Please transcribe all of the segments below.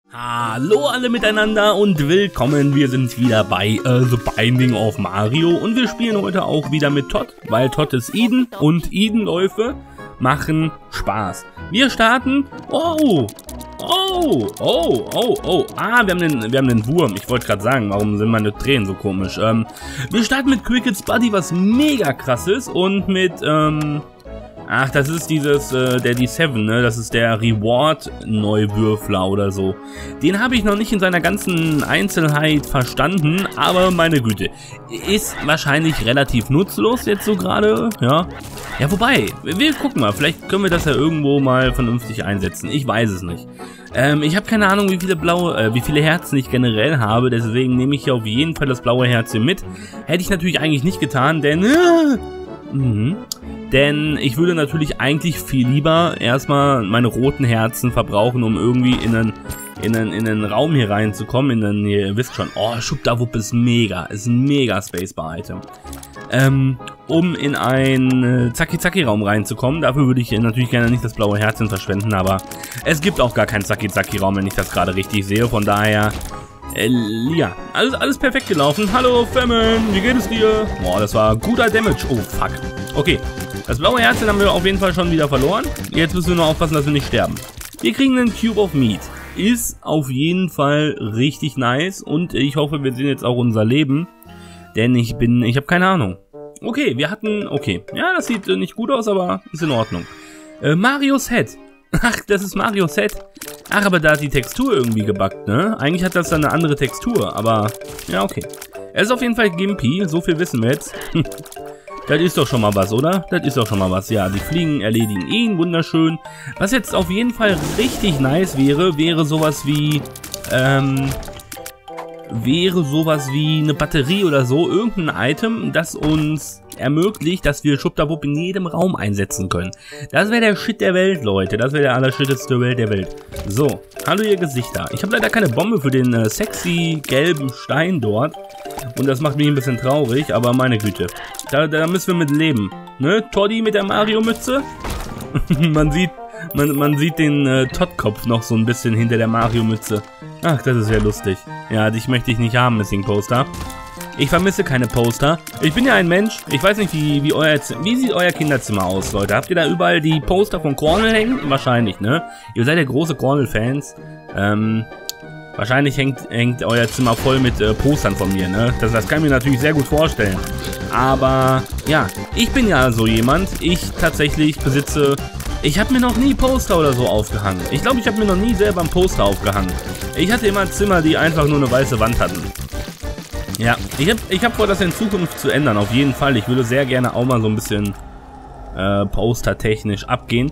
Hallo alle miteinander und willkommen, wir sind wieder bei The Binding of Mario und wir spielen heute auch wieder mit Todd, weil Todd ist Eden und Eden-Läufe machen Spaß. Wir starten, wir haben den Wurm, ich wollte gerade sagen, warum sind meine Tränen so komisch. Wir starten mit Cricket's Buddy, was mega krass ist und mit, das ist dieses, der D7, ne? Das ist der Reward-Neuwürfler oder so. Den habe ich noch nicht in seiner ganzen Einzelheit verstanden, aber meine Güte. Ist wahrscheinlich relativ nutzlos jetzt so gerade, ja. Ja, wobei, wir gucken mal, vielleicht können wir das ja irgendwo mal vernünftig einsetzen. Ich weiß es nicht. Ich habe keine Ahnung, wie viele Herzen ich generell habe, deswegen nehme ich hier auf jeden Fall das blaue Herz hier mit. Hätte ich natürlich eigentlich nicht getan, denn... Denn ich würde natürlich eigentlich viel lieber erstmal meine roten Herzen verbrauchen, um irgendwie in einen Raum hier reinzukommen. Ihr wisst schon, oh, Schubdawupp ist ein mega Spacebar-Item. Um in einen Zacki-Zacki-Raum reinzukommen, dafür würde ich natürlich gerne nicht das blaue Herzchen verschwenden, aber es gibt auch gar keinen Zacki-Zacki-Raum, wenn ich das gerade richtig sehe, von daher... ja, alles perfekt gelaufen. Hallo, Famine, wie geht es dir? Boah, das war guter Damage. Oh, fuck. Okay, das blaue Herz haben wir auf jeden Fall schon wieder verloren. Jetzt müssen wir nur aufpassen, dass wir nicht sterben. Wir kriegen einen Cube of Meat. Ist auf jeden Fall richtig nice und ich hoffe, wir sehen jetzt auch unser Leben. Denn ich habe keine Ahnung. Okay, ja, das sieht nicht gut aus, aber ist in Ordnung. Mario's Head. Ach, das ist Mario's Head. Ach, aber da hat die Textur irgendwie gebuggt, ne? Eigentlich hat das dann eine andere Textur, aber... Ja, okay. Er ist auf jeden Fall Gimpy, so viel wissen wir jetzt. Das ist doch schon mal was, oder? Das ist doch schon mal was, ja. Die Fliegen erledigen ihn, wunderschön. Was jetzt auf jeden Fall richtig nice wäre sowas wie... wäre sowas wie eine Batterie oder so. Irgendein Item, das uns... ermöglicht, dass wir Schubdawupp in jedem Raum einsetzen können. Das wäre der Shit der Welt, Leute. Das wäre der allerschitteste Welt der Welt. So, hallo ihr Gesichter. Ich habe leider keine Bombe für den sexy gelben Stein dort. Und das macht mich ein bisschen traurig, aber meine Güte. Da müssen wir mit leben. Ne? Toddy mit der Mario-Mütze. man sieht den Todd-Kopf noch so ein bisschen hinter der Mario-Mütze. Ach, das ist ja lustig. Ja, dich möchte ich nicht haben, Missing Poster. Ich vermisse keine Poster. Ich bin ja ein Mensch. Ich weiß nicht, wie sieht euer Kinderzimmer aus, Leute? Habt ihr da überall die Poster von Cornel hängen? Wahrscheinlich, ne? Ihr seid ja große Cornel-Fans. Wahrscheinlich hängt euer Zimmer voll mit Postern von mir, ne? Das kann ich mir natürlich sehr gut vorstellen. Aber, ja, ich bin ja so jemand. Ich tatsächlich besitze... Ich habe mir noch nie Poster oder so aufgehangen. Ich glaube, ich habe mir noch nie selber ein Poster aufgehangen. Ich hatte immer Zimmer, die einfach nur eine weiße Wand hatten. Ja, ich hab vor, das in Zukunft zu ändern, auf jeden Fall. Ich würde sehr gerne auch mal so ein bisschen postertechnisch abgehen.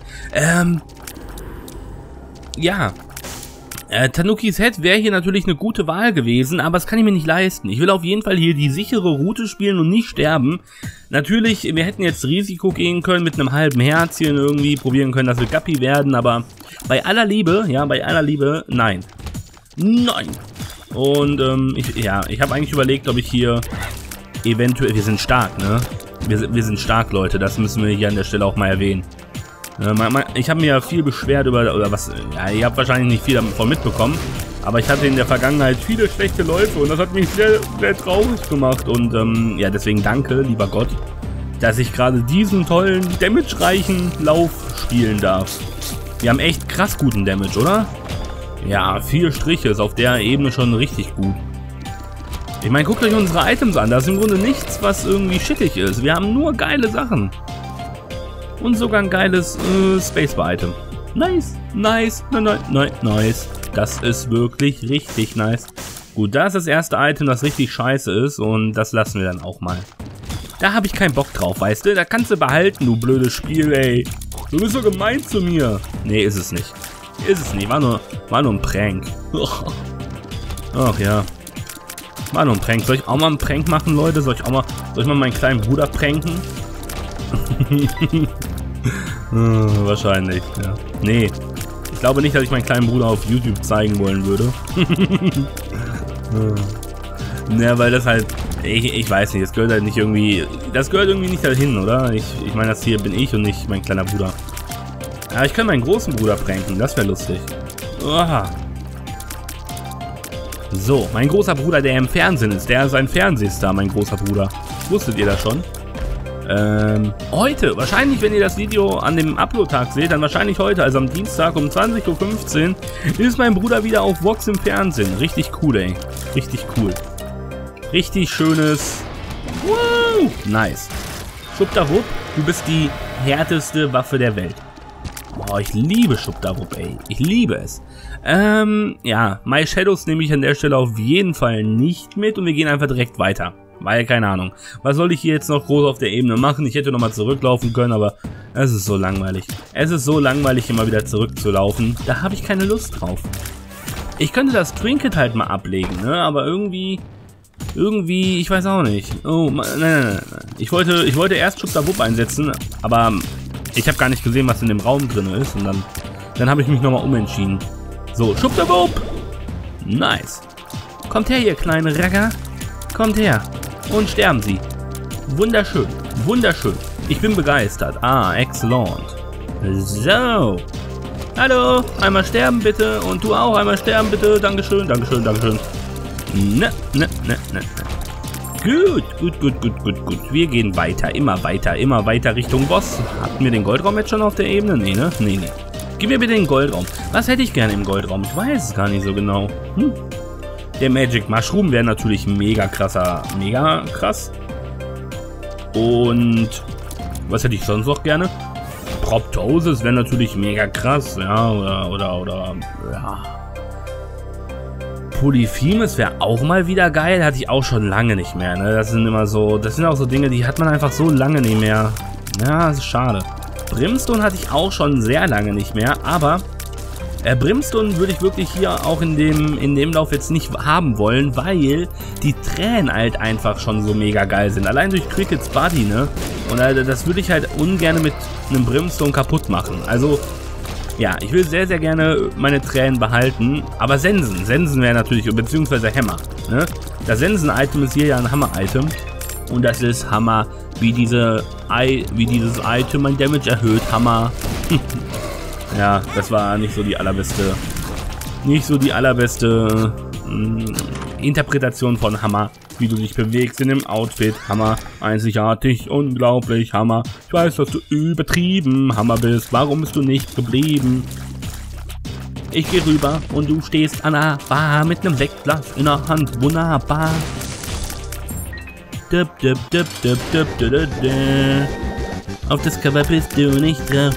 Ja, Tanukis Head wäre hier natürlich eine gute Wahl gewesen, aber das kann ich mir nicht leisten. Ich will auf jeden Fall hier die sichere Route spielen und nicht sterben. Natürlich, wir hätten jetzt Risiko gehen können mit einem halben Herzchen irgendwie, probieren können, dass wir Guppy werden, aber bei aller Liebe, nein. Nein! Und ich habe eigentlich überlegt, ob ich hier eventuell... Wir sind stark, ne? Wir sind stark, Leute. Das müssen wir hier an der Stelle auch mal erwähnen. Ich habe mir ja viel beschwert oder was... Ja, ihr habt wahrscheinlich nicht viel davon mitbekommen. Aber ich hatte in der Vergangenheit viele schlechte Läufe und das hat mich sehr, sehr traurig gemacht. Und ja, deswegen danke, lieber Gott, dass ich gerade diesen tollen, damage-reichen Lauf spielen darf. Wir haben echt krass guten Damage, oder? Ja, 4 Striche ist auf der Ebene schon richtig gut. Ich meine, guckt euch unsere Items an. Da ist im Grunde nichts, was irgendwie shittig ist. Wir haben nur geile Sachen. Und sogar ein geiles Spacebar-Item. Nice. Das ist wirklich richtig nice. Gut, da ist das erste Item, das richtig scheiße ist. Und das lassen wir dann auch mal. Da habe ich keinen Bock drauf, weißt du? Da kannst du behalten, du blödes Spiel, ey. Du bist so gemein zu mir. Nee, ist es nicht. Ist es nicht, war nur ein Prank. Ach ja. War nur ein Prank. Soll ich auch mal einen Prank machen, Leute? Soll ich mal meinen kleinen Bruder pranken? Wahrscheinlich, ja. Nee. Ich glaube nicht, dass ich meinen kleinen Bruder auf YouTube zeigen wollen würde. Ja, weil das halt... Ich weiß nicht, das gehört halt nicht irgendwie... Das gehört irgendwie nicht dahin, oder? Ich meine, das hier bin ich und nicht mein kleiner Bruder. Ja, ich kann meinen großen Bruder pranken, das wäre lustig. Oha. So, mein großer Bruder, der im Fernsehen ist. Der ist ein Fernsehstar, mein großer Bruder. Wusstet ihr das schon? Heute, wahrscheinlich, wenn ihr das Video an dem Upload-Tag seht, dann wahrscheinlich heute, also am Dienstag um 20:15 Uhr, ist mein Bruder wieder auf Vox im Fernsehen. Richtig cool, ey. Richtig cool. Richtig schönes... Woo! Nice. Schubdawupp, du bist die härteste Waffe der Welt. Boah, ich liebe Schubdawupp, ey. Ich liebe es. Ja, My Shadows nehme ich an der Stelle auf jeden Fall nicht mit und wir gehen einfach direkt weiter. Weil, keine Ahnung. Was soll ich hier jetzt noch groß auf der Ebene machen? Ich hätte nochmal zurücklaufen können, aber es ist so langweilig. Es ist so langweilig, immer wieder zurückzulaufen. Da habe ich keine Lust drauf. Ich könnte das Trinket halt mal ablegen, ne? Aber irgendwie, ich weiß auch nicht. Oh, nein. Ich wollte erst Schubdawupp einsetzen, aber ich habe gar nicht gesehen, was in dem Raum drin ist. Und dann habe ich mich nochmal umentschieden. So, Schubdawupp! Nice. Kommt her, ihr kleinen Ragger. Kommt her. Und sterben Sie. Wunderschön. Wunderschön. Ich bin begeistert. Ah, excellent. So. Hallo. Einmal sterben bitte. Und du auch. Einmal sterben bitte. Dankeschön. Dankeschön. Dankeschön. Ne. Gut. Wir gehen weiter. Immer weiter Richtung Boss. Hatten wir den Goldraum jetzt schon auf der Ebene? Nee, ne? Nee. Gib mir bitte den Goldraum. Was hätte ich gerne im Goldraum? Ich weiß es gar nicht so genau. Der Magic Mushroom wäre natürlich mega krass. Und was hätte ich sonst noch gerne? Proptosis wäre natürlich mega krass, ja, oder ja. Polyphemus wäre auch mal wieder geil, hatte ich auch schon lange nicht mehr, ne? Das sind auch so Dinge, die hat man einfach so lange nicht mehr. Ja, das ist schade. Brimstone hatte ich auch schon sehr lange nicht mehr, aber Brimstone würde ich wirklich hier auch in dem Lauf jetzt nicht haben wollen, weil die Tränen halt einfach schon so mega geil sind. Allein durch Crickets Body, ne? Und das würde ich halt ungern mit einem Brimstone kaputt machen. Also, ja, ich will sehr, sehr gerne meine Tränen behalten. Aber Sensen wäre natürlich, beziehungsweise Hammer, ne? Das Sensen-Item ist hier ja ein Hammer-Item. Und das ist Hammer, wie dieses Item mein Damage erhöht. Hammer. Ja, das war nicht so die allerbeste Interpretation von Hammer, wie du dich bewegst in dem Outfit. Hammer, einzigartig, unglaublich, Hammer. Ich weiß, dass du übertrieben Hammer bist. Warum bist du nicht geblieben? Ich gehe rüber und du stehst an der Bar mit einem Sektglas in der Hand. Wunderbar. Auf das Cover bist du nicht drauf.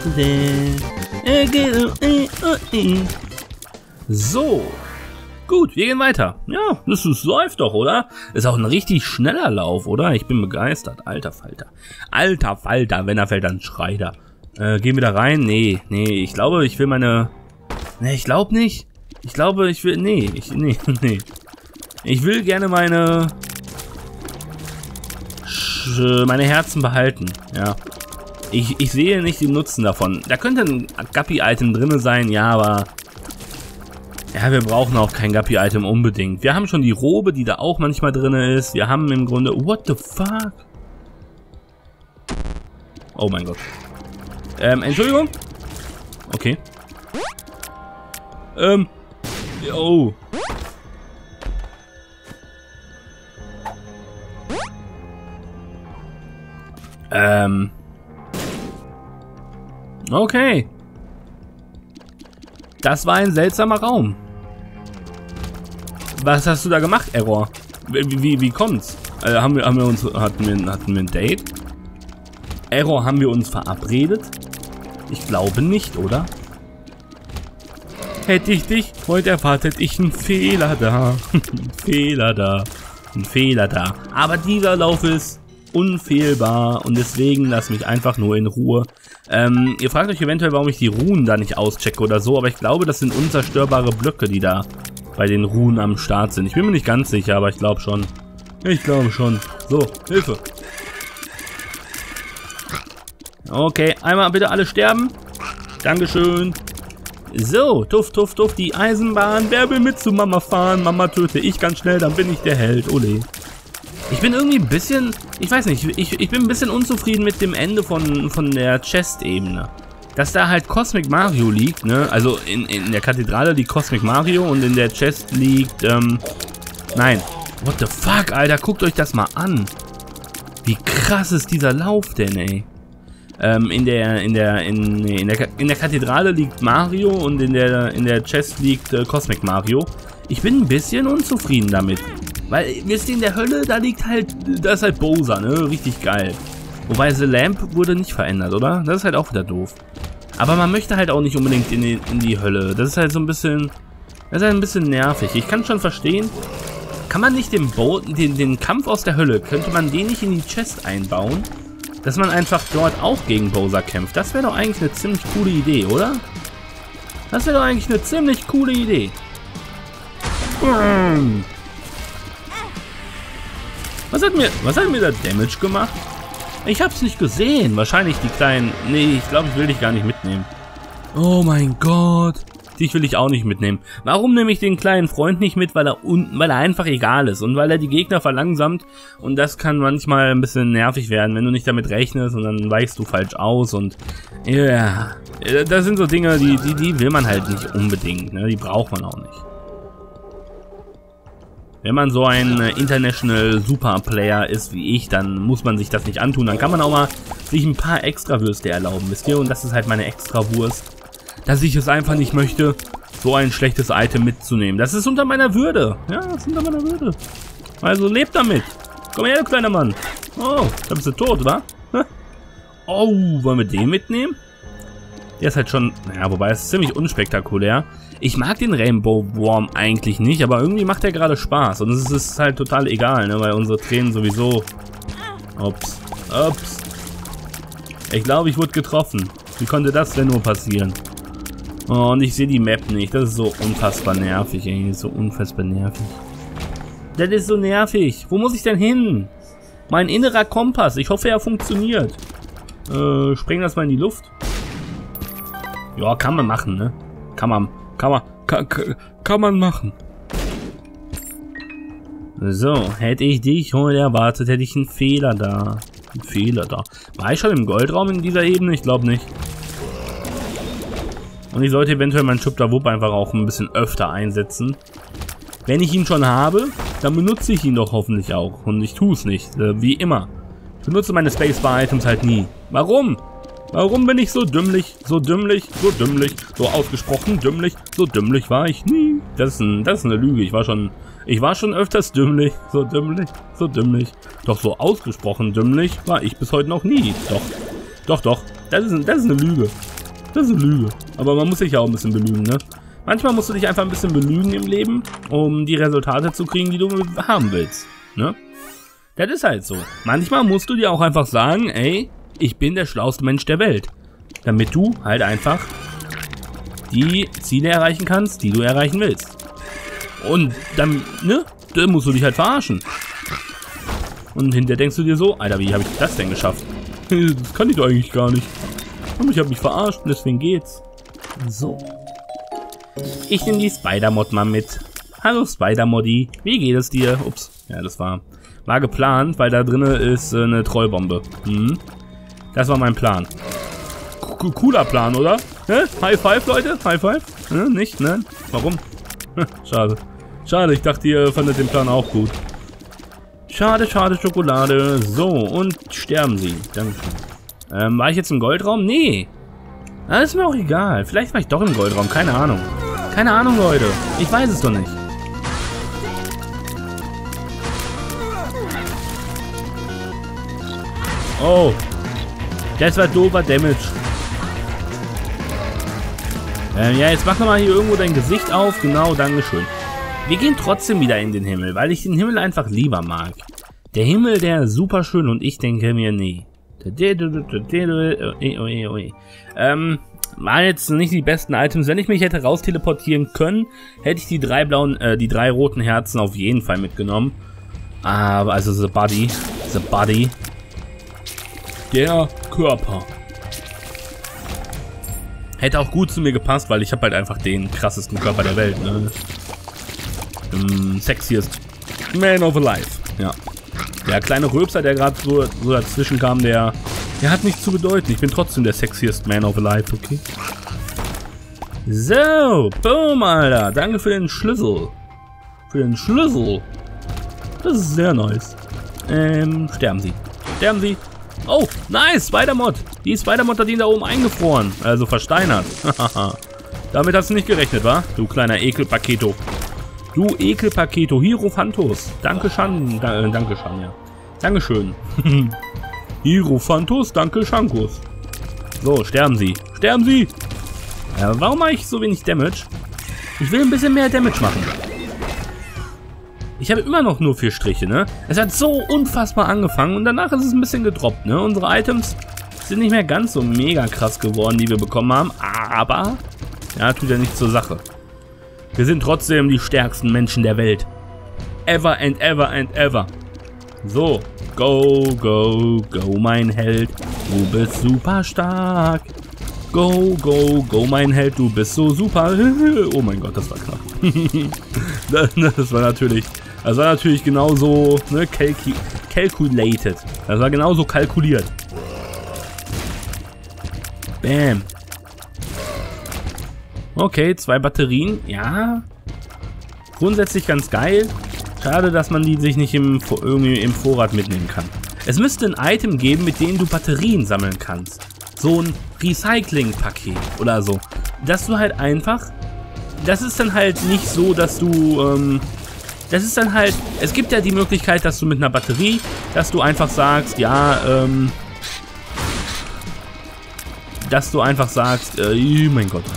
So. Gut, wir gehen weiter. Ja, das läuft doch, oder? Ist auch ein richtig schneller Lauf, oder? Ich bin begeistert. Alter Falter. Alter Falter, wenn er fällt, dann schreit er. Gehen wir da rein? Nee. Ich glaube, ich will meine... Nee, ich glaube nicht. Ich glaube, ich will... Nee. Ich will gerne meine Herzen behalten, ja. Ich sehe nicht den Nutzen davon. Da könnte ein Guppy-Item drin sein, ja, aber... Ja, wir brauchen auch kein Guppy-Item unbedingt. Wir haben schon die Robe, die da auch manchmal drin ist. Wir haben im Grunde... What the fuck? Oh mein Gott. Entschuldigung? Okay. Oh. Okay. Das war ein seltsamer Raum. Was hast du da gemacht, Error? Wie kommt's? Hatten wir ein Date? Error, haben wir uns verabredet? Ich glaube nicht, oder? Hätte ich dich heute erwartet, ich einen Fehler da. Ein Fehler da. Aber dieser Lauf ist unfehlbar und deswegen lass mich einfach nur in Ruhe. Ihr fragt euch eventuell, warum ich die Runen da nicht auschecke oder so, aber ich glaube, das sind unzerstörbare Blöcke, die da bei den Runen am Start sind. Ich bin mir nicht ganz sicher, aber ich glaube schon. So, Hilfe. Okay, einmal bitte alle sterben. Dankeschön. So, tuff, die Eisenbahn. Wer will mit zu Mama fahren? Mama töte ich ganz schnell, dann bin ich der Held. Ole. Ich bin irgendwie ein bisschen, ich weiß nicht, ich bin ein bisschen unzufrieden mit dem Ende von der Chest-Ebene. dass da halt Cosmic Mario liegt, ne? Also in der Kathedrale liegt Cosmic Mario und in der Chest liegt, nein. What the fuck, Alter, guckt euch das mal an. Wie krass ist dieser Lauf denn, ey? In der Kathedrale liegt Mario und in der Chest liegt Cosmic Mario. Ich bin ein bisschen unzufrieden damit. Weil, wisst ihr, in der Hölle, da ist halt Bowser, ne? Richtig geil. Wobei The Lamp wurde nicht verändert, oder? Das ist halt auch wieder doof. Aber man möchte halt auch nicht unbedingt in die Hölle. Das ist halt so ein bisschen... Das ist halt ein bisschen nervig. Ich kann schon verstehen. Kann man nicht den Kampf aus der Hölle, könnte man den nicht in die Chest einbauen? Dass man einfach dort auch gegen Bowser kämpft. Das wäre doch eigentlich eine ziemlich coole Idee, oder? Das wäre doch eigentlich eine ziemlich coole Idee. Was hat mir da Damage gemacht? Ich hab's nicht gesehen. Wahrscheinlich die kleinen... Nee, ich glaube, ich will dich gar nicht mitnehmen. Oh mein Gott. Dich will ich auch nicht mitnehmen. Warum nehme ich den kleinen Freund nicht mit? Weil er einfach egal ist und weil er die Gegner verlangsamt. Und das kann manchmal ein bisschen nervig werden, wenn du nicht damit rechnest und dann weichst du falsch aus. Und ja, das sind so Dinge, die will man halt nicht unbedingt. Ne? Die braucht man auch nicht. Wenn man so ein International Super Player ist wie ich, dann muss man sich das nicht antun. Dann kann man auch mal sich ein paar Extrawürste erlauben, wisst ihr? Und das ist halt meine Extrawurst. Dass ich es einfach nicht möchte, so ein schlechtes Item mitzunehmen. Das ist unter meiner Würde. Ja, das ist unter meiner Würde. Also lebt damit. Komm her, du kleiner Mann. Oh, da bist du tot, oder? Oh, wollen wir den mitnehmen? Der ist halt schon... Naja, wobei, es ist ziemlich unspektakulär. Ich mag den Rainbow Worm eigentlich nicht, aber irgendwie macht er gerade Spaß. Und es ist halt total egal, ne? Weil unsere Tränen sowieso... Ups. Ich glaube, ich wurde getroffen. Wie konnte das denn nur passieren? Oh, und ich sehe die Map nicht. Das ist so unfassbar nervig, ey. So unfassbar nervig. Das ist so nervig. Wo muss ich denn hin? Mein innerer Kompass. Ich hoffe, er funktioniert. Sprengen das mal in die Luft. Ja, kann man machen, ne? Kann man machen. So, hätte ich dich heute erwartet, hätte ich einen Fehler da. War ich schon im Goldraum in dieser Ebene? Ich glaube nicht. Und ich sollte eventuell meinen Schubda-Wupp einfach auch ein bisschen öfter einsetzen. Wenn ich ihn schon habe, dann benutze ich ihn doch hoffentlich auch. Und ich tue es nicht, wie immer. Ich benutze meine Spacebar-Items halt nie. Warum? Warum bin ich so dümmlich, so ausgesprochen dümmlich, so dümmlich war ich nie. Das ist eine Lüge, ich war schon öfters dümmlich, so dümmlich. Doch so ausgesprochen dümmlich war ich bis heute noch nie. Doch, das ist eine Lüge. Das ist eine Lüge. Aber man muss sich ja auch ein bisschen belügen, ne? Manchmal musst du dich einfach ein bisschen belügen im Leben, um die Resultate zu kriegen, die du haben willst, ne? Das ist halt so. Manchmal musst du dir auch einfach sagen, ey, ich bin der schlauste Mensch der Welt. Damit du halt einfach die Ziele erreichen kannst, die du erreichen willst. Und dann, ne, dann musst du dich halt verarschen. Und hinterher denkst du dir so, Alter, wie habe ich das denn geschafft? Das kann ich doch eigentlich gar nicht. Und ich habe mich verarscht und deswegen geht's. So. Ich nehme die Spider-Mod mal mit. Hallo Spider-Modi, wie geht es dir? Ups, ja, das war geplant, weil da drinne ist eine Trollbombe. Das war mein Plan. Cooler Plan, oder? High Five, Leute? High Five? Nicht, ne? Warum? Schade. Schade, ich dachte, ihr fandet den Plan auch gut. Schade, Schokolade. So, und sterben sie. Dankeschön. War ich jetzt im Goldraum? Nee. Das ist mir auch egal. Vielleicht war ich doch im Goldraum. Keine Ahnung. Keine Ahnung, Leute. Ich weiß es doch nicht. Oh. Das war doofer Damage. Ja, jetzt mach nochmal hier irgendwo dein Gesicht auf. Genau, dankeschön. Wir gehen trotzdem wieder in den Himmel, weil ich den Himmel einfach lieber mag. Der Himmel, der ist super schön und ich denke mir, nee. Waren jetzt nicht die besten Items. Wenn ich mich hätte raus teleportieren können, hätte ich die drei roten Herzen auf jeden Fall mitgenommen. Aber also the body. Der Körper. Hätte auch gut zu mir gepasst, weil ich habe halt einfach den krassesten Körper der Welt, ne? Sexiest Man of Alive. Ja. Der kleine Röpser, der gerade so dazwischen kam, der Er hat nichts zu bedeuten. Ich bin trotzdem der sexiest man of alive, okay? So, boom, Alter. Danke für den Schlüssel. Für den Schlüssel. Das ist sehr nice. Sterben Sie. Sterben Sie. Oh, nice, Spider-Mod. Die Spider-Mod hat ihn da oben eingefroren. Also versteinert. Damit hast du nicht gerechnet, wa? Du kleiner Ekelpaketo. Du Ekelpaketo. Hierophantos. Dankeschön. Dankeschön, ja. Dankeschön. Hierophantos, danke Shankus. So, sterben Sie. Sterben Sie! Ja, warum mache ich so wenig Damage? Ich will ein bisschen mehr Damage machen. Ich habe immer noch nur 4 Striche, ne? Es hat so unfassbar angefangen und danach ist es ein bisschen gedroppt, ne? Unsere Items sind nicht mehr ganz so mega krass geworden, die wir bekommen haben, aber ja, tut ja nichts zur Sache. Wir sind trotzdem die stärksten Menschen der Welt. Ever and ever and ever. So, go, go, go, mein Held. Du bist super stark. Go, go, go, mein Held. Du bist so super. Oh mein Gott, das war knapp. Das war natürlich genauso, ne, calculated. Das war genauso kalkuliert. Bam. Okay, 2 Batterien. Ja. Grundsätzlich ganz geil. Schade, dass man die sich nicht irgendwie im Vorrat mitnehmen kann. Es müsste ein Item geben, mit dem du Batterien sammeln kannst. So ein Recycling-Paket oder so. Dass du halt einfach... Das ist dann halt nicht so, dass du... das ist dann halt... Es gibt ja die Möglichkeit, dass du mit einer Batterie, dass du einfach sagst, ja, dass du einfach sagst, oh mein Gott.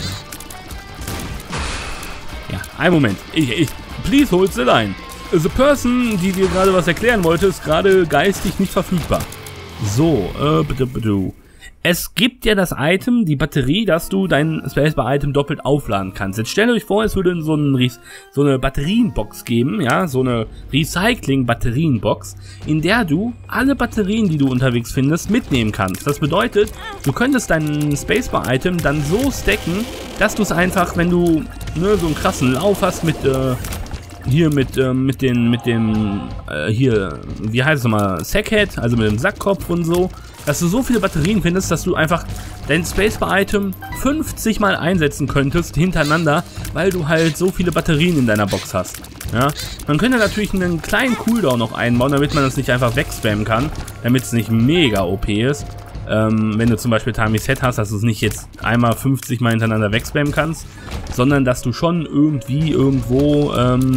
Ja, einen Moment. Please hold the line. The person, die dir gerade was erklären wollte, ist gerade geistig nicht verfügbar. So, es gibt ja das Item, die Batterie, dass du dein Spacebar-Item doppelt aufladen kannst. Jetzt stellt euch vor, es würde so eine Batterienbox geben, ja, so eine Recycling-Batterienbox, in der du alle Batterien, die du unterwegs findest, mitnehmen kannst. Das bedeutet, du könntest dein Spacebar-Item dann so stacken, dass du es einfach, wenn du so einen krassen Lauf hast mit hier mit dem hier, wie heißt es nochmal, Sackhead, also mit dem Sackkopf und so, dass du so viele Batterien findest, dass du einfach dein Spacebar-Item 50 Mal einsetzen könntest hintereinander, weil du halt so viele Batterien in deiner Box hast. Ja? Man könnte natürlich einen kleinen Cooldown noch einbauen, damit man das nicht einfach wegspammen kann, damit es nicht mega OP ist. Wenn du zum Beispiel Tami Set hast, dass du es nicht jetzt einmal 50 Mal hintereinander wegspammen kannst, sondern dass du schon irgendwie irgendwo,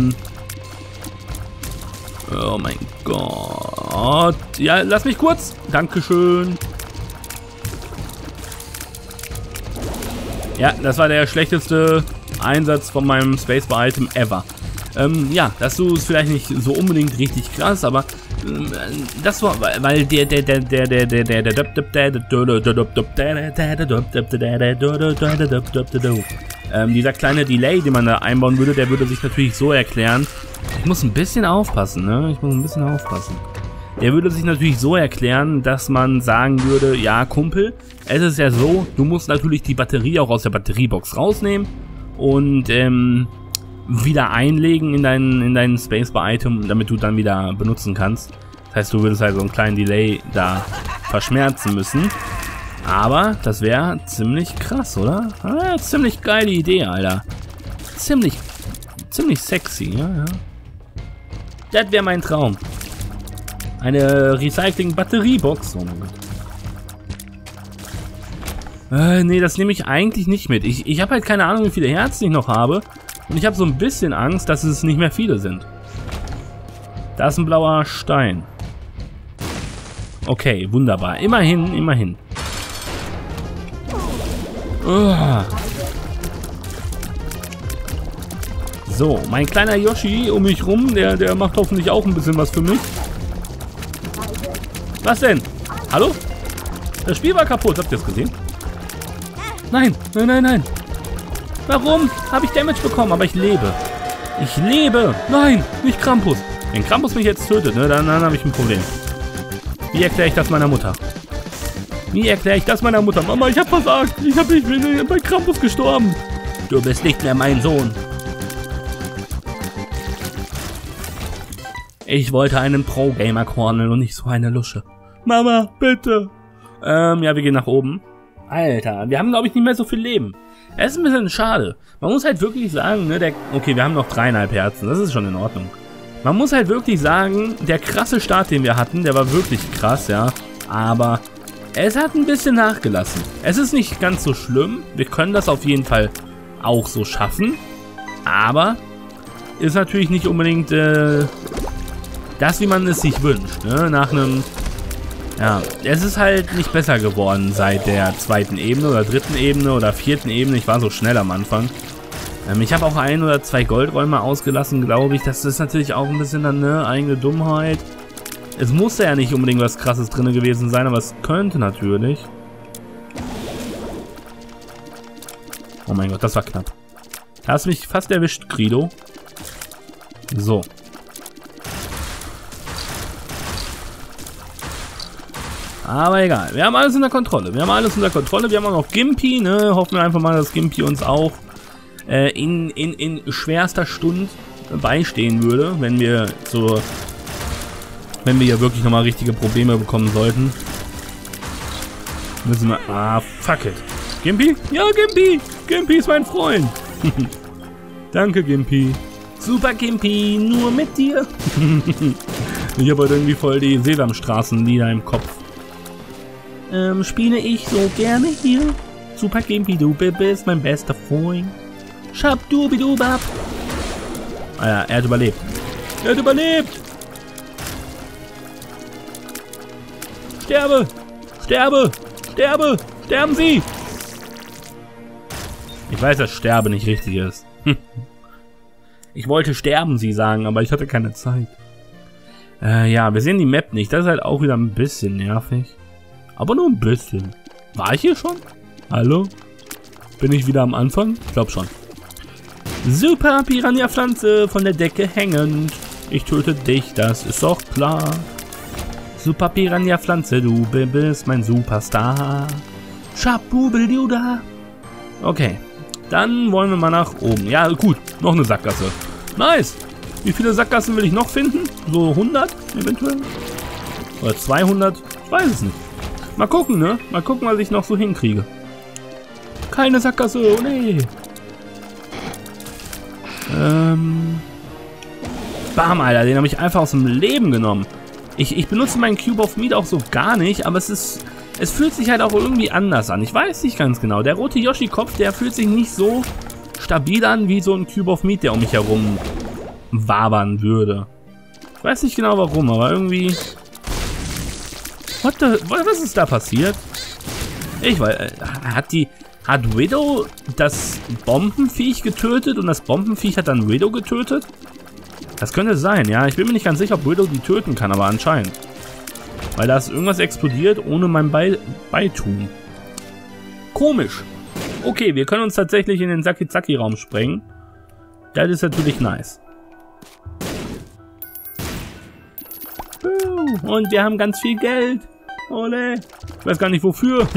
oh mein Gott, ja, lass mich kurz, Dankeschön. Ja, das war der schlechteste Einsatz von meinem Spacebar-Item ever. Ja, dass du es vielleicht nicht so unbedingt richtig krass, aber das war, weil dieser kleine Delay, den man da einbauen würde, der würde sich natürlich so erklären. Ich muss ein bisschen aufpassen, ne? Ich muss ein bisschen aufpassen. Der würde sich natürlich so erklären, dass man sagen würde, ja Kumpel, es ist ja so, du musst natürlich die Batterie auch aus der Batteriebox rausnehmen und wieder einlegen in dein Spacebar-Item, damit du dann wieder benutzen kannst. Das heißt, du würdest halt so einen kleinen Delay da verschmerzen müssen. Aber das wäre ziemlich krass, oder? Ah, ziemlich geile Idee, Alter. Ziemlich sexy, ja. Das wäre mein Traum. Eine Recycling-Batteriebox. Oh mein Gott. Nee, das nehme ich eigentlich nicht mit. Ich habe halt keine Ahnung, wie viele Herzen ich noch habe. Und ich habe so ein bisschen Angst, dass es nicht mehr viele sind. Da ist ein blauer Stein. Okay, wunderbar. Immerhin, immerhin. So, mein kleiner Yoshi um mich rum, der macht hoffentlich auch ein bisschen was für mich. Was denn? Hallo? Das Spiel war kaputt, habt ihr es gesehen? Nein, nein, nein, nein. Warum habe ich Damage bekommen? Aber ich lebe. Ich lebe. Nein, nicht Krampus. Wenn Krampus mich jetzt tötet, ne, dann habe ich ein Problem. Wie erkläre ich das meiner Mutter? Wie erkläre ich das meiner Mutter? Mama, ich habe versagt. Ich bin bei Krampus gestorben. Du bist nicht mehr mein Sohn. Ich wollte einen Pro-Gamer cornern und nicht so eine Lusche. Mama, bitte. Ja, wir gehen nach oben. Alter, wir haben, glaube ich, nicht mehr so viel Leben. Es ist ein bisschen schade. Man muss halt wirklich sagen, ne, okay, wir haben noch 3,5 Herzen. Das ist schon in Ordnung. Man muss halt wirklich sagen, der krasse Start, den wir hatten, der war wirklich krass, ja. Aber es hat ein bisschen nachgelassen. Es ist nicht ganz so schlimm. Wir können das auf jeden Fall auch so schaffen. Aber ist natürlich nicht unbedingt das, wie man es sich wünscht, ne? Nach einem... Ja, es ist halt nicht besser geworden seit der 2. Ebene oder 3. Ebene oder 4. Ebene. Ich war so schnell am Anfang. Ich habe auch 1 oder 2 Goldräume ausgelassen, glaube ich. Das ist natürlich auch ein bisschen dann eine eigene Dummheit. Es musste ja nicht unbedingt was Krasses drin gewesen sein, aber es könnte natürlich. Oh mein Gott, das war knapp. Da hast mich fast erwischt, Grido. So. Aber egal, wir haben alles unter Kontrolle. Wir haben alles unter Kontrolle. Wir haben auch noch Gimpy, ne? Hoffen wir einfach mal, dass Gimpy uns auch in schwerster Stunde beistehen würde, wenn wir hier wirklich nochmal richtige Probleme bekommen sollten. Müssen wir... Ah, fuck it. Gimpy? Ja, Gimpy! Gimpy ist mein Freund. Danke, Gimpy. Super, Gimpy, nur mit dir. Ich habe halt irgendwie voll die Sesamstraßenlieder im Kopf. Spiele ich so gerne hier. Super Gimpy, du bist mein bester Freund. Schabdubidubab. Ah ja, er hat überlebt. Er hat überlebt. Sterbe! Sterbe! Sterbe! Sterben Sie! Ich weiß, dass Sterbe nicht richtig ist. Ich wollte sterben Sie sagen, aber ich hatte keine Zeit. Ja, wir sehen die Map nicht. Das ist halt auch wieder ein bisschen nervig. Aber nur ein bisschen. War ich hier schon? Hallo? Bin ich wieder am Anfang? Ich glaube schon. Super Piranha-Pflanze von der Decke hängend. Ich töte dich, das ist doch klar. Super Piranha-Pflanze, du bist mein Superstar. Schabubilduda. Okay, dann wollen wir mal nach oben. Ja, gut, noch eine Sackgasse. Nice. Wie viele Sackgassen will ich noch finden? So 100 eventuell? Oder 200? Ich weiß es nicht. Mal gucken, ne? Mal gucken, was ich noch so hinkriege. Keine Sackgasse, oh nee. Bam, Alter, den habe ich einfach aus dem Leben genommen. Ich benutze meinen Cube of Meat auch so gar nicht, aber es fühlt sich halt auch irgendwie anders an. Ich weiß nicht ganz genau. Der rote Yoshi-Kopf, der fühlt sich nicht so stabil an wie so ein Cube of Meat, der um mich herum wabern würde. Ich weiß nicht genau warum, aber irgendwie... Was ist da passiert? Ich weiß... Hat Widow das Bombenviech getötet und das Bombenviech hat dann Widow getötet? Das könnte sein, ja. Ich bin mir nicht ganz sicher, ob Widow die töten kann, aber anscheinend. Weil da ist irgendwas explodiert ohne mein Beitun. Komisch. Okay, wir können uns tatsächlich in den Sakizaki-Raum sprengen. Das ist natürlich nice. Und wir haben ganz viel Geld. Ole. Ich weiß gar nicht wofür.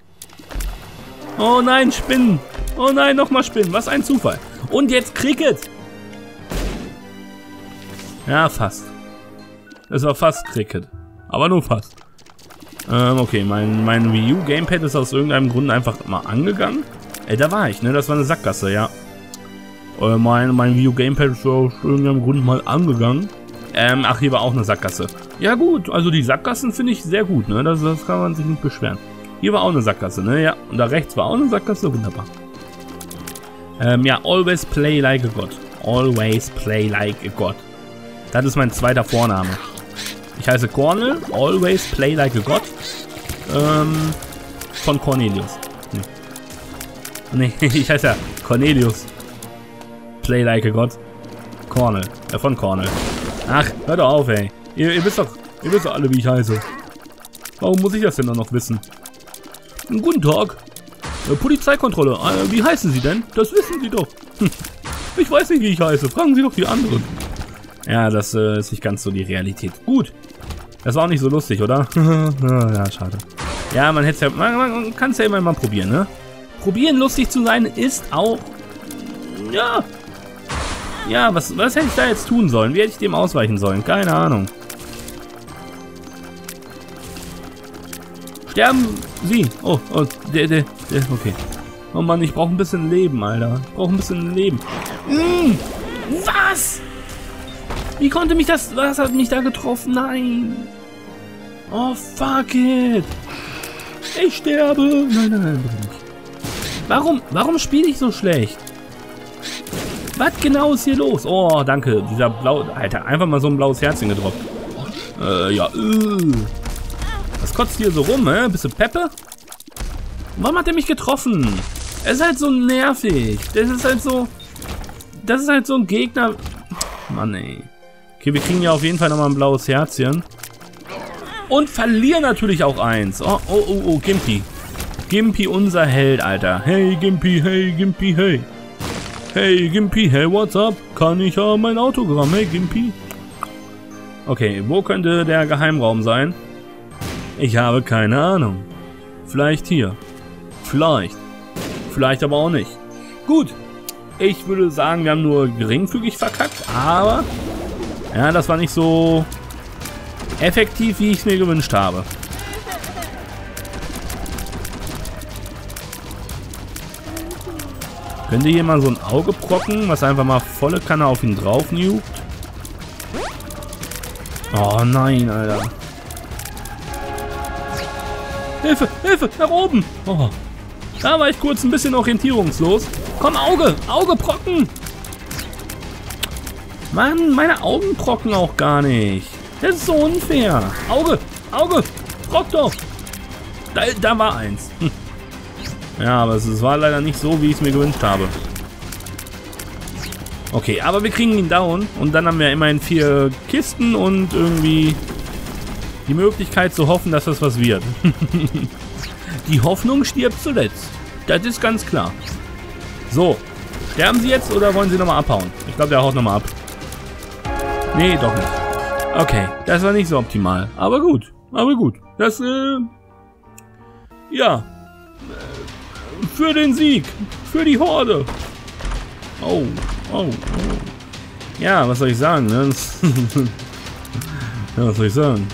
Oh nein, Spinnen. Oh nein, nochmal Spinnen. Was ein Zufall. Und jetzt Cricket. Ja, fast. Es war fast Cricket. Aber nur fast. Okay, mein Wii U Gamepad ist aus irgendeinem Grund einfach mal angegangen. Da war ich, ne? Das war eine Sackgasse, ja. Mein Wii U Gamepad ist aus irgendeinem Grund mal angegangen. Ach, hier war auch eine Sackgasse. Ja gut, also die Sackgassen finde ich sehr gut, ne? Das kann man sich nicht beschweren. Hier war auch eine Sackgasse, ne? Ja, und da rechts war auch eine Sackgasse, wunderbar. Ja, always play like a god. Always play like a god. Das ist mein zweiter Vorname. Ich heiße Cornel, always play like a god. Von Cornelius. Nee, ich heiße ja Cornelius. Play like a god. Cornel, von Cornel. Ach, hör doch auf, ey. Ihr wisst doch alle, wie ich heiße. Warum muss ich das denn noch wissen? Guten Tag. Polizeikontrolle. Wie heißen Sie denn? Das wissen Sie doch. Ich weiß nicht, wie ich heiße. Fragen Sie doch die anderen. Ja, das ist nicht ganz so die Realität. Gut. Das war auch nicht so lustig, oder? Ja, schade. Ja, man hätte ja, man kann es ja immer mal probieren, ne? Probieren, lustig zu sein, ist auch... Ja. Ja, was hätte ich da jetzt tun sollen? Wie hätte ich dem ausweichen sollen? Keine Ahnung. Sterben Sie. Oh, okay. Oh Mann, ich brauche ein bisschen Leben, Alter. Ich brauche ein bisschen Leben. Was? Wie konnte mich das... Was hat mich da getroffen? Nein. Oh, fuck it. Ich sterbe. Nein, bitte nicht. Warum spiele ich so schlecht? Was genau ist hier los? Oh, danke. Dieser blau... Alter, einfach mal so ein blaues Herzchen gedroppt. Ja, Was kotzt hier so rum, hä? Bisschen Peppe? Warum hat er mich getroffen? Er ist halt so nervig. Das ist halt so ein Gegner... Mann, ey. Okay, wir kriegen ja auf jeden Fall nochmal ein blaues Herzchen. Und verlieren natürlich auch eins. Oh, Gimpy. Gimpy, unser Held, Alter. Hey, Gimpy, hey. Hey, Gimpy, hey, what's up? Kann ich mein Autogramm? Hey, Gimpy. Okay, wo könnte der Geheimraum sein? Ich habe keine Ahnung. Vielleicht hier. Vielleicht aber auch nicht. Gut. Ich würde sagen, wir haben nur geringfügig verkackt, aber... Ja, das war nicht so effektiv, wie ich es mir gewünscht habe. Könnt ihr hier mal so ein Auge procken, was einfach mal volle Kanne auf ihn drauf nukt? Oh nein, Alter. Hilfe, Hilfe, nach oben. Oh. Da war ich kurz ein bisschen orientierungslos. Komm, Auge procken. Mann, meine Augen procken auch gar nicht. Das ist so unfair. Auge, prock doch. Da war eins. Ja, aber es war leider nicht so, wie ich es mir gewünscht habe. Okay, aber wir kriegen ihn down. Und dann haben wir immerhin 4 Kisten und irgendwie die Möglichkeit zu hoffen, dass das was wird. Die Hoffnung stirbt zuletzt. Das ist ganz klar. So, sterben Sie jetzt oder wollen Sie nochmal abhauen? Ich glaube, der haut nochmal ab. Nee, doch nicht. Okay, das war nicht so optimal. Aber gut. Das, ja. Für den Sieg. Für die Horde. Oh. Ja, was soll ich sagen, ne? Ja, was soll ich sagen?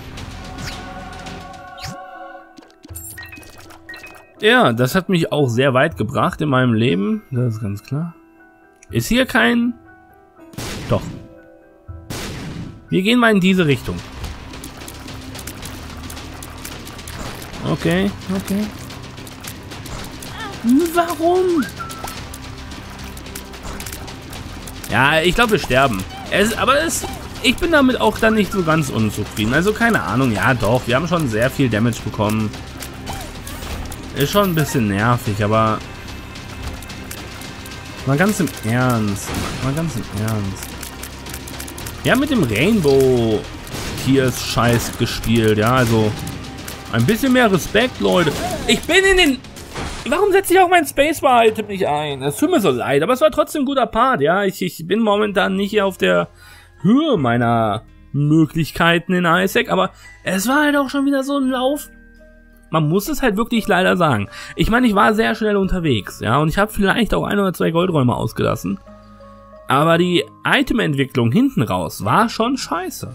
Ja, das hat mich auch sehr weit gebracht in meinem Leben. Das ist ganz klar. Ist hier kein... Doch. Wir gehen mal in diese Richtung. Okay. Warum? Ja, ich glaube, wir sterben. Ich bin damit auch dann nicht so ganz unzufrieden. Also keine Ahnung. Ja, doch. Wir haben schon sehr viel Damage bekommen. Ist schon ein bisschen nervig, aber... Mal ganz im Ernst. Wir haben mit dem Rainbow Tears Scheiß gespielt. Ja, also... Ein bisschen mehr Respekt, Leute. Ich bin in den... Warum setze ich auch mein Spacebar-Item nicht ein? Es tut mir so leid, aber es war trotzdem ein guter Part, ja. Ich bin momentan nicht auf der Höhe meiner Möglichkeiten in Isaac, aber es war halt auch schon wieder so ein Lauf. Man muss es halt wirklich leider sagen. Ich meine, ich war sehr schnell unterwegs, ja, und ich habe vielleicht auch 1 oder 2 Goldräume ausgelassen. Aber die Item-Entwicklung hinten raus war schon scheiße.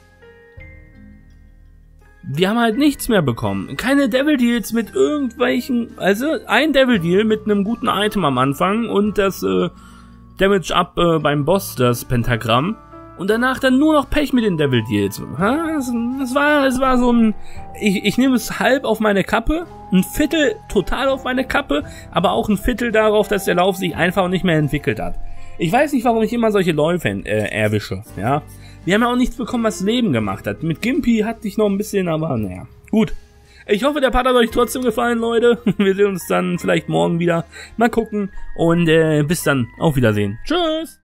Wir haben halt nichts mehr bekommen. Keine Devil Deals mit irgendwelchen... Also ein Devil Deal mit einem guten Item am Anfang und das Damage Up beim Boss, das Pentagramm. Und danach dann nur noch Pech mit den Devil Deals. Es war so ein... Ich nehme es halb auf meine Kappe, ein Viertel total auf meine Kappe, aber auch ein Viertel darauf, dass der Lauf sich einfach nicht mehr entwickelt hat. Ich weiß nicht, warum ich immer solche Läufe erwische, ja. Wir haben ja auch nichts bekommen, was Leben gemacht hat. Mit Gimpy hatte ich noch ein bisschen, aber naja. Gut. Ich hoffe, der Part hat euch trotzdem gefallen, Leute. Wir sehen uns dann vielleicht morgen wieder. Mal gucken. Und bis dann. Auf Wiedersehen. Tschüss.